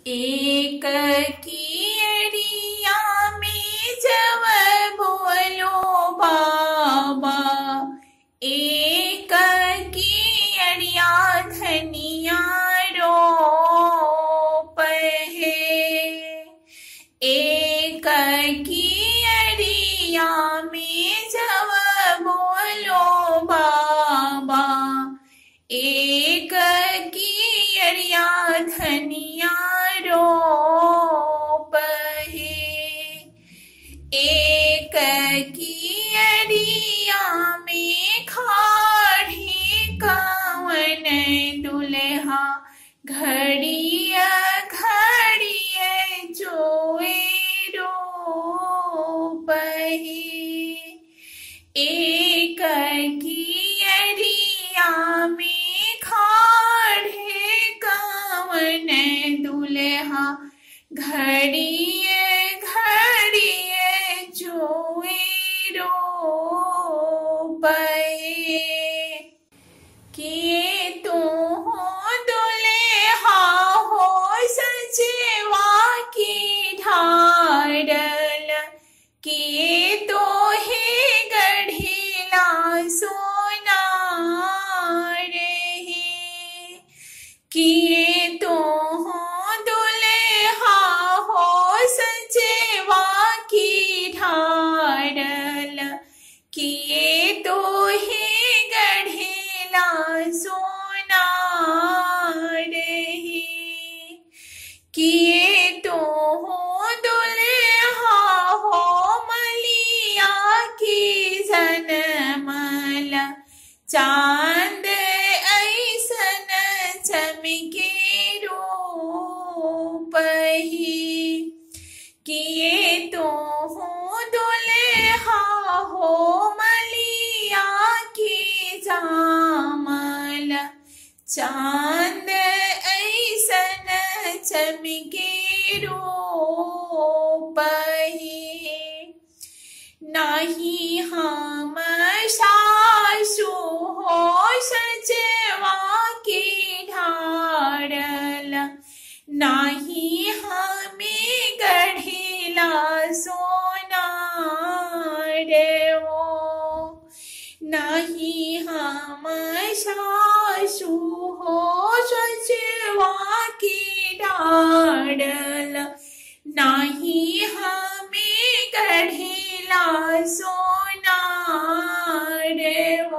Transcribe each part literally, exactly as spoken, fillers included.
एक कियरिया में जब बोलो बाबा, एक कियरिया धनिया रोप है। एक कियरिया में जब बोलो बाबा, एक कियरिया धनिया रोप है। एक कियरिया में खाड़ी कवन दुल्हा, घड़िया घड़िया जोए रोप है। एक कियरिया में खाड़े कवन दुल्हा, घड़िए घड़िए जोए रोप है। किए तू हो दुल्हा हो सचवा की ढारल, किए तो है गढ़िला सोना रहे। किए तो हो दुल्हा हो सचवा की ढारल, किए तो है गढ़िला सोना रहे। किए तो हो दुल्हा हो मलिया की जनमल, चांद ऐसन चमके रूप ही। किए तो हो दुल्हा हो मलिया की जामल, चांद ऐसन चमके रूप ही। नाही हम सासु हो सचवा की ढारल, नाही हमें गढ़िला सोना रेवो। नाही हम सासु हो सचवा की ढारल, नाही हमें गढ़िला सोना रेवो।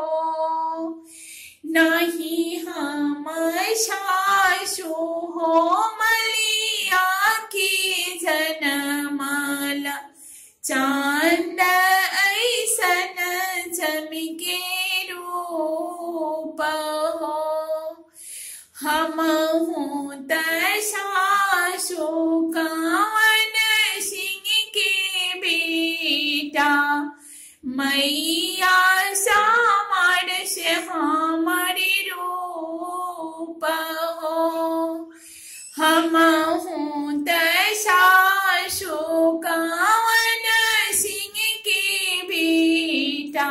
नाही हम सासु हो मलिया की जनमल, चांद ऐसन चमके रूप हो। हम हूँ त सासु कवन सिंह के बेटा, मैया सामर से हमारे रूप हो। हम हूँ त सासु कवन सिंह के बेटा,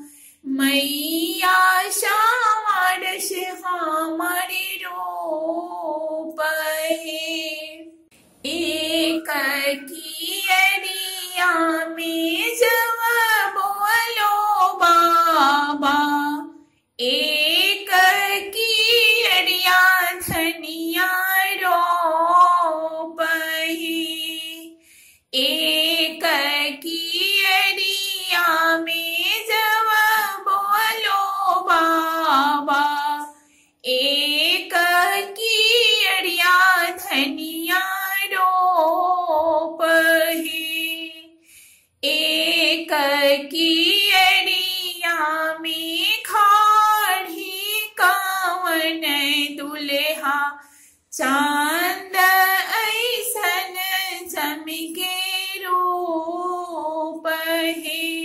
मैया सामर से हमारे रूप है। एक कियरिया में जब बोलो बाबा, एक कियरिया धनिया रोप है। एक कियरिया में जब बोलो बाबा, एक कियरिया धनिया रोप है। एक कियरिया में खाड़ी कवन दुल्हा, चांद ऐसन चमके रूप है।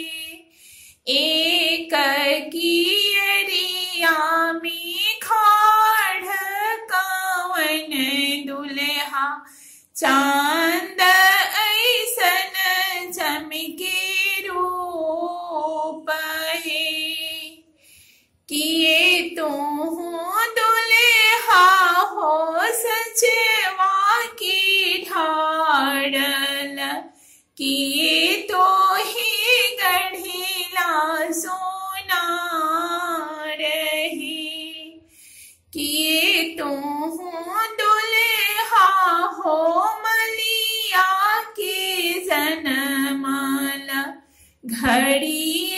एक कियरिया में खाड़ कवन दुल्हा, चांद ऐसन चमके रूप है। किए तो हो दुल्हा हो सचवा की किए तो ही गढ़िला सोना रही, किए तो हूँ दुल्हा हो मलिया के जनमाला, घड़ी